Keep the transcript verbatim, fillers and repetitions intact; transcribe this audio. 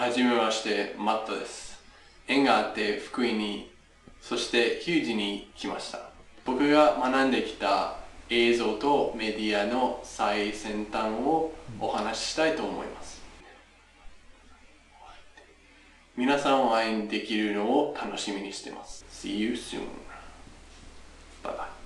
はじめまして、マットです。縁があって福井に、そしてヒュージに来ました。僕が学んできた映像とメディアの最先端をお話ししたいと思います。皆さんをお会いできるのを楽しみにしています。See you soon. Bye bye.